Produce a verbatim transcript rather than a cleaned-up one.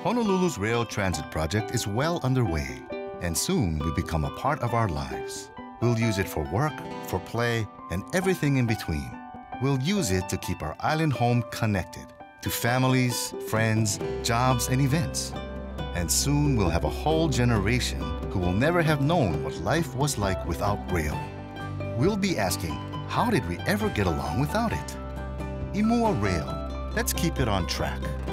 Honolulu's rail transit project is well underway, and soon will become a part of our lives. We'll use it for work, for play, and everything in between. We'll use it to keep our island home connected to families, friends, jobs, and events. And soon we'll have a whole generation who will never have known what life was like without rail. We'll be asking, how did we ever get along without it? I M U A Rail. Let's keep it on track.